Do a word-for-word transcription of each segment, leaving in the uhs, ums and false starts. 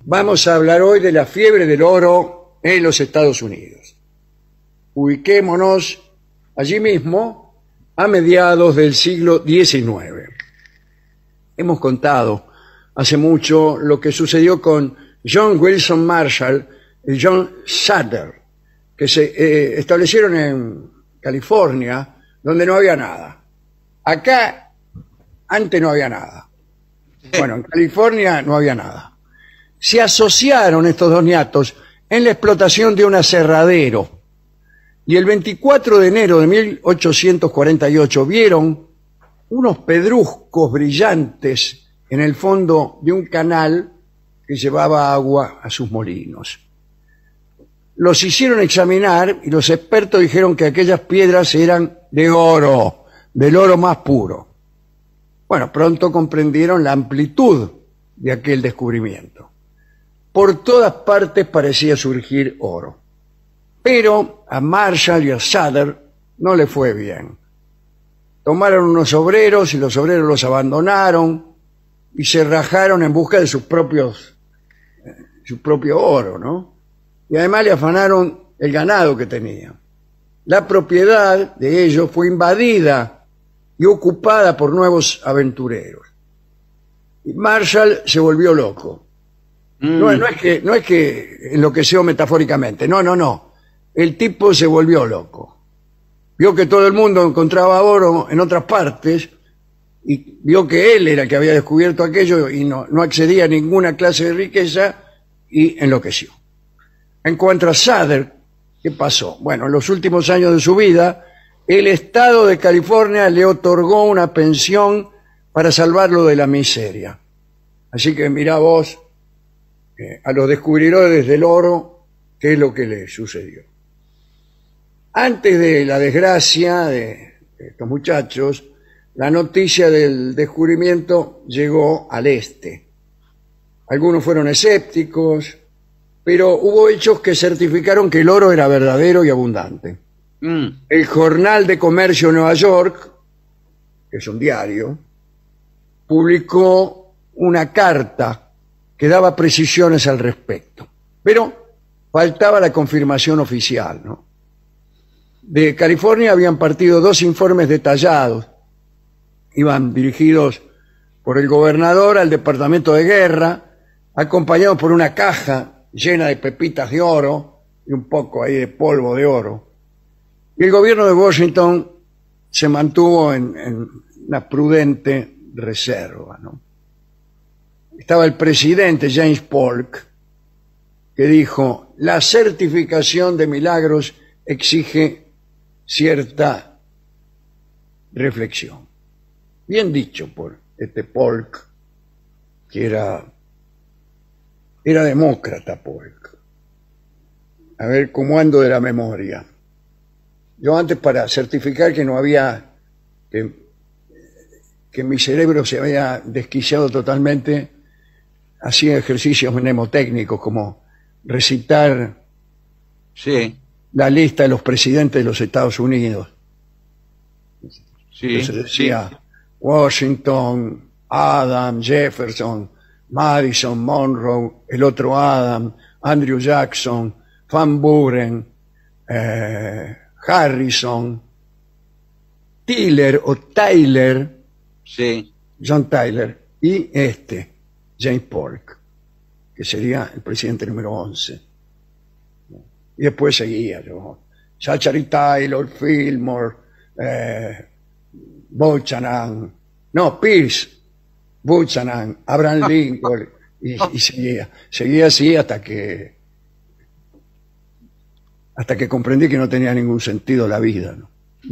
Vamos a hablar hoy de la fiebre del oro en los Estados Unidos. Ubiquémonos allí mismo a mediados del siglo diecinueve. Hemos contado hace mucho lo que sucedió con John Wilson Marshall y John Sutter, que se eh, establecieron en California, donde no había nada. Acá, antes no había nada. Bueno, en California no había nada. Se asociaron estos dos niatos en la explotación de un aserradero. Y el veinticuatro de enero de mil ochocientos cuarenta y ocho vieron unos pedruscos brillantes en el fondo de un canal que llevaba agua a sus molinos. Los hicieron examinar y los expertos dijeron que aquellas piedras eran de oro, del oro más puro. Bueno, pronto comprendieron la amplitud de aquel descubrimiento. Por todas partes parecía surgir oro. Pero a Marshall y a Sutter no le fue bien. Tomaron unos obreros y los obreros los abandonaron y se rajaron en busca de sus propios, eh, su propio oro, ¿no? Y además le afanaron el ganado que tenían. La propiedad de ellos fue invadida y ocupada por nuevos aventureros. Y Marshall se volvió loco. Mm. No, no, es que, no es que enloqueció metafóricamente, no, no, no. El tipo se volvió loco. Vio que todo el mundo encontraba oro en otras partes y vio que él era el que había descubierto aquello y no, no accedía a ninguna clase de riqueza y enloqueció. En cuanto a Sutter, ¿qué pasó? Bueno, en los últimos años de su vida, el Estado de California le otorgó una pensión para salvarlo de la miseria. Así que mirá vos, eh, a los descubridores del oro, qué es lo que le sucedió. Antes de la desgracia de estos muchachos, la noticia del descubrimiento llegó al este. Algunos fueron escépticos, pero hubo hechos que certificaron que el oro era verdadero y abundante. Mm. El Jornal de Comercio de Nueva York, que es un diario, publicó una carta que daba precisiones al respecto. Pero faltaba la confirmación oficial, ¿no? De California habían partido dos informes detallados. Iban dirigidos por el gobernador al Departamento de Guerra, acompañados por una caja llena de pepitas de oro y un poco ahí de polvo de oro. Y el gobierno de Washington se mantuvo en, en una prudente reserva, ¿no? Estaba el presidente James Polk, que dijo: la certificación de milagros exige cierta reflexión. Bien dicho por este Polk, que era, era demócrata Polk. A ver cómo ando de la memoria. Yo antes, para certificar que no había, que, que mi cerebro se había desquiciado totalmente, hacía ejercicios mnemotécnicos como recitar sí. la lista de los presidentes de los Estados Unidos. Sí, Entonces decía sí. Washington, Adams, Jefferson, Madison, Monroe, el otro Adam, Andrew Jackson, Van Buren, eh, Harrison, Tyler o Tyler, sí. John Tyler, y este, James Polk, que sería el presidente número once. Y después seguía yo. Zachary Taylor, Fillmore, eh, Buchanan, no, Pierce, Buchanan, Abraham Lincoln, y, y seguía. Seguía así hasta que hasta que comprendí que no tenía ningún sentido la vida, ¿no?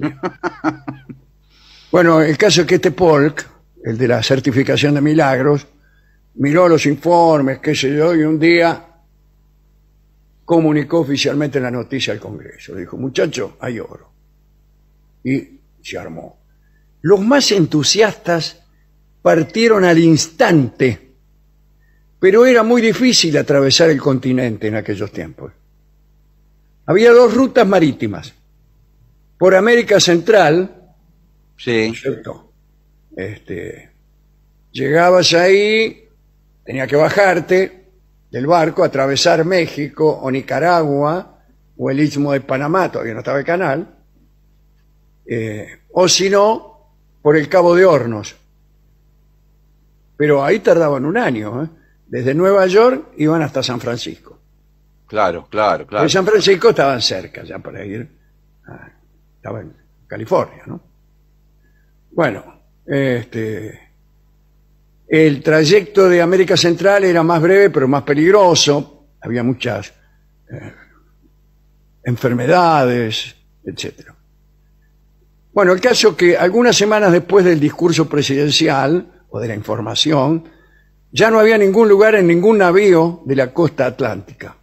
Bueno, el caso es que este Polk, el de la certificación de milagros, miró los informes, qué sé yo, y un día comunicó oficialmente la noticia al Congreso. Dijo: muchachos, hay oro. Y se armó. Los más entusiastas partieron al instante, pero era muy difícil atravesar el continente en aquellos tiempos. Había dos rutas marítimas. Por América Central, sí. ¿cierto? Este, llegabas ahí, tenías que bajarte, del barco, atravesar México o Nicaragua o el Istmo de Panamá, todavía no estaba el canal, eh, o si no, por el Cabo de Hornos. Pero ahí tardaban un año, ¿eh? Desde Nueva York iban hasta San Francisco. Claro, claro, claro. En San Francisco estaban cerca ya para ir. A, estaba en California, ¿no? Bueno, este, el trayecto de América Central era más breve, pero más peligroso. Había muchas eh, enfermedades, etcétera. Bueno, el caso es que algunas semanas después del discurso presidencial o de la información, ya no había ningún lugar en ningún navío de la costa atlántica.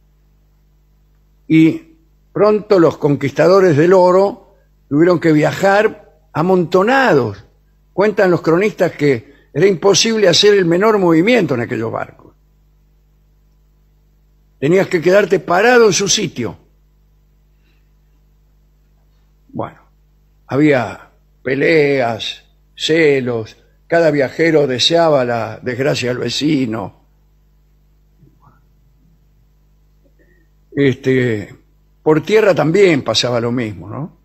Y pronto los conquistadores del oro tuvieron que viajar amontonados. Cuentan los cronistas que era imposible hacer el menor movimiento en aquellos barcos. Tenías que quedarte parado en su sitio. Bueno, había peleas, celos, cada viajero deseaba la desgracia al vecino. Este, por tierra también pasaba lo mismo, ¿no?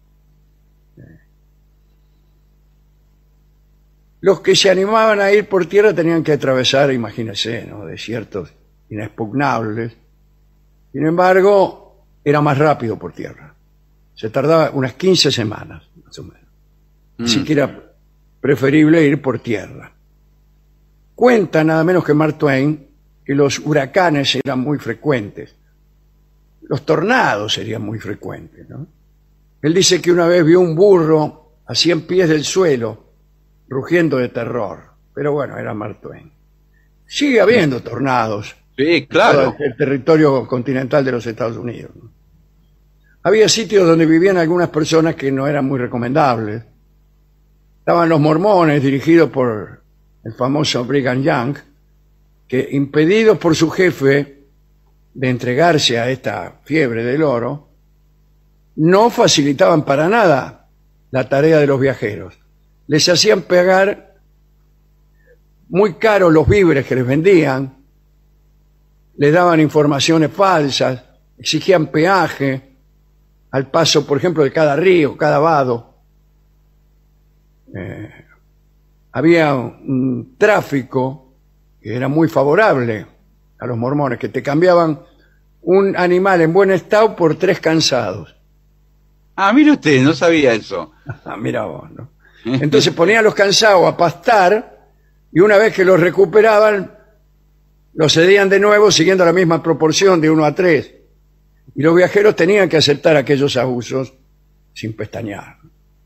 Los que se animaban a ir por tierra tenían que atravesar, imagínense, ¿no?, desiertos inexpugnables. Sin embargo, era más rápido por tierra. Se tardaba unas quince semanas, más o menos. Mm. Ni siquiera preferible ir por tierra. Cuenta nada menos que Mark Twain que los huracanes eran muy frecuentes. Los tornados serían muy frecuentes, ¿no? Él dice que una vez vio un burro a cien pies del suelo, rugiendo de terror. Pero bueno, era Mark Twain. Sigue habiendo tornados. Sí, claro. En el territorio continental de los Estados Unidos, ¿no? Había sitios donde vivían algunas personas que no eran muy recomendables. Estaban los mormones, dirigidos por el famoso Brigham Young, que, impedidos por su jefe de entregarse a esta fiebre del oro, no facilitaban para nada la tarea de los viajeros. Les hacían pagar muy caros los víveres que les vendían, les daban informaciones falsas, exigían peaje al paso, por ejemplo, de cada río, cada vado. Eh, había un tráfico que era muy favorable a los mormones, que te cambiaban un animal en buen estado por tres cansados. Ah, mire usted, no sabía eso. Ah, mira vos, ¿no? Entonces ponían a los cansados a pastar y una vez que los recuperaban, los cedían de nuevo siguiendo la misma proporción de uno a tres. Y los viajeros tenían que aceptar aquellos abusos sin pestañear.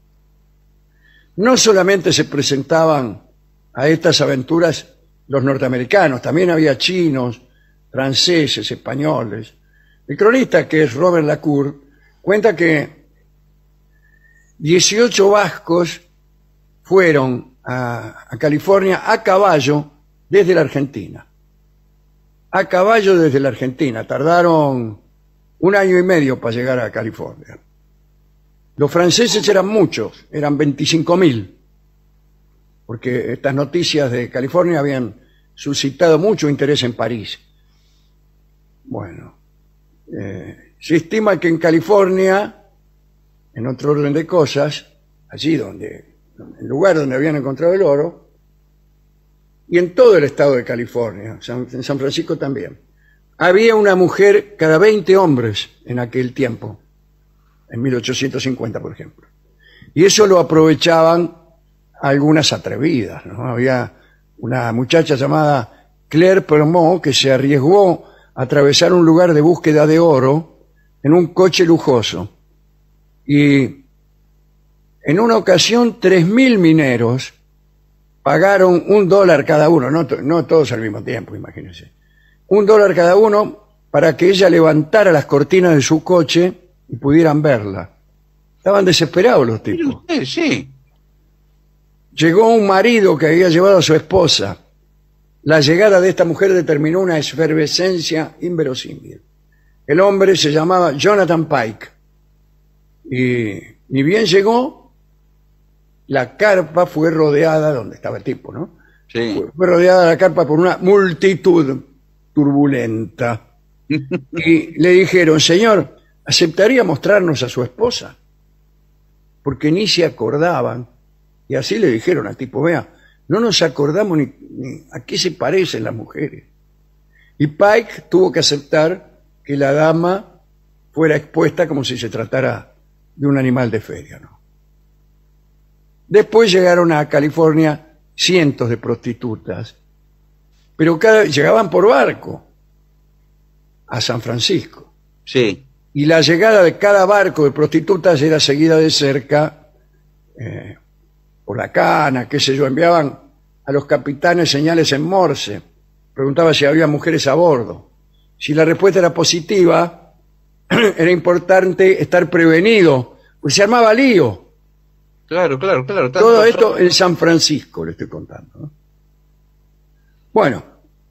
No solamente se presentaban a estas aventuras los norteamericanos, también había chinos, franceses, españoles. El cronista, que es Robert Lacour, cuenta que dieciocho vascos fueron a, a California a caballo desde la Argentina. A caballo desde la Argentina. Tardaron un año y medio para llegar a California. Los franceses eran muchos, eran veinticinco mil, porque estas noticias de California habían suscitado mucho interés en París. Bueno, eh, se estima que en California, en otro orden de cosas, allí donde, el lugar donde habían encontrado el oro, y en todo el estado de California, San, en San Francisco también, había una mujer cada veinte hombres en aquel tiempo, en mil ochocientos cincuenta, por ejemplo. Y eso lo aprovechaban algunas atrevidas, ¿no? Había una muchacha llamada Claire Permot que se arriesgó a atravesar un lugar de búsqueda de oro en un coche lujoso. Y en una ocasión, tres mil mineros pagaron un dólar cada uno, no, no todos al mismo tiempo, imagínense. Un dólar cada uno para que ella levantara las cortinas de su coche y pudieran verla. Estaban desesperados los tipos. Usted, sí. Llegó un marido que había llevado a su esposa. La llegada de esta mujer determinó una efervescencia inverosímil. El hombre se llamaba Jonathan Pike. Y ni bien llegó, la carpa fue rodeada, donde estaba el tipo, ¿no? Sí. Fue rodeada la carpa por una multitud turbulenta. Y le dijeron, señor, ¿aceptaría mostrarnos a su esposa? Porque ni se acordaban. Y así le dijeron al tipo, vea, no nos acordamos ni, ni a qué se parecen las mujeres. Y Pike tuvo que aceptar que la dama fuera expuesta como si se tratara de un animal de feria, ¿no? Después llegaron a California cientos de prostitutas, pero cada, llegaban por barco a San Francisco. Sí. Y la llegada de cada barco de prostitutas era seguida de cerca eh, por la cana, qué sé yo. Enviaban a los capitanes señales en Morse. Preguntaba si había mujeres a bordo. Si la respuesta era positiva, era importante estar prevenido, pues se armaba lío. Claro, claro, claro. Tanto, Todo esto en San Francisco, le estoy contando, ¿no? Bueno,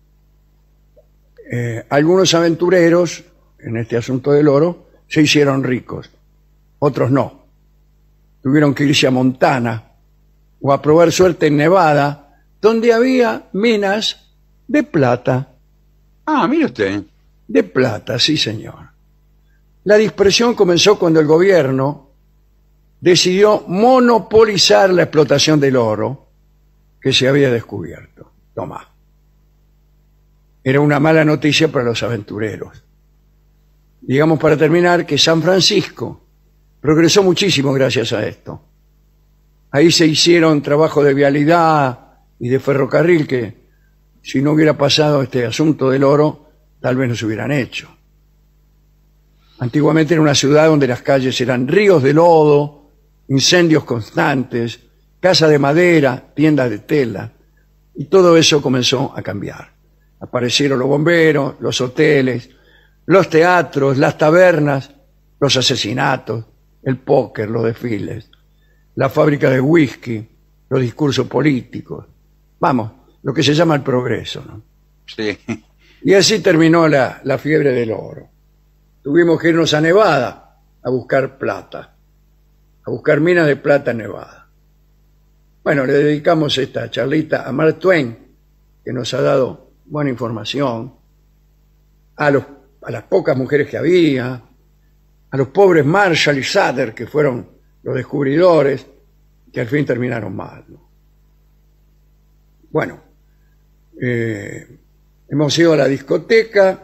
eh, algunos aventureros en este asunto del oro se hicieron ricos, otros no. Tuvieron que irse a Montana o a probar suerte en Nevada, donde había minas de plata. Ah, mire usted. De plata, sí, señor. La dispersión comenzó cuando el gobierno decidió monopolizar la explotación del oro que se había descubierto. Tomá. Era una mala noticia para los aventureros. Digamos, para terminar, que San Francisco progresó muchísimo gracias a esto. Ahí se hicieron trabajos de vialidad y de ferrocarril que, si no hubiera pasado este asunto del oro, tal vez no se hubieran hecho. Antiguamente era una ciudad donde las calles eran ríos de lodo, incendios constantes, casas de madera, tiendas de tela, y todo eso comenzó a cambiar. Aparecieron los bomberos, los hoteles, los teatros, las tabernas, los asesinatos, el póker, los desfiles, la fábrica de whisky, los discursos políticos. Vamos, lo que se llama el progreso, ¿no? Sí. Y así terminó la, la fiebre del oro. Tuvimos que irnos a Nevada a buscar plata, a buscar minas de plata en Nevada. Bueno, le dedicamos esta charlita a Mark Twain, que nos ha dado buena información, a, los, a las pocas mujeres que había, a los pobres Marshall y Sutter, que fueron los descubridores, que al fin terminaron mal, ¿no? Bueno, eh, hemos ido a la discoteca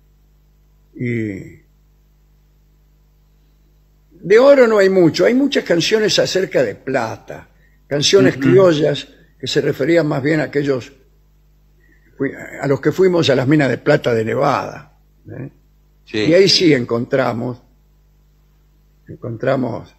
y de oro no hay mucho, hay muchas canciones acerca de plata, canciones uh-huh. criollas que se referían más bien a aquellos a los que fuimos a las minas de plata de Nevada, ¿eh? Sí. Y ahí sí encontramos encontramos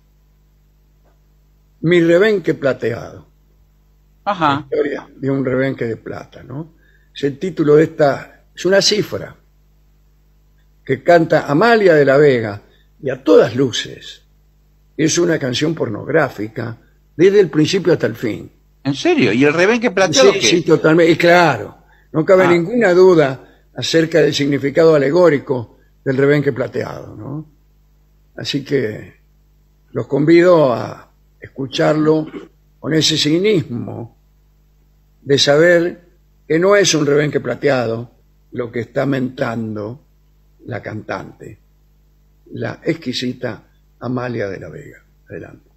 Mi rebenque plateado. Ajá. La historia de un rebenque de plata, ¿no? Es el título de esta, es una cifra que canta Amalia de la Vega, y a todas luces es una canción pornográfica desde el principio hasta el fin. ¿En serio? ¿Y el rebenque plateado Sí, qué? sí, totalmente. Y claro, no cabe Ah. ninguna duda acerca del significado alegórico del rebenque plateado, ¿no? Así que los convido a escucharlo con ese cinismo de saber que no es un rebenque plateado lo que está mentando la cantante, la exquisita Amalia de la Vega. Adelante.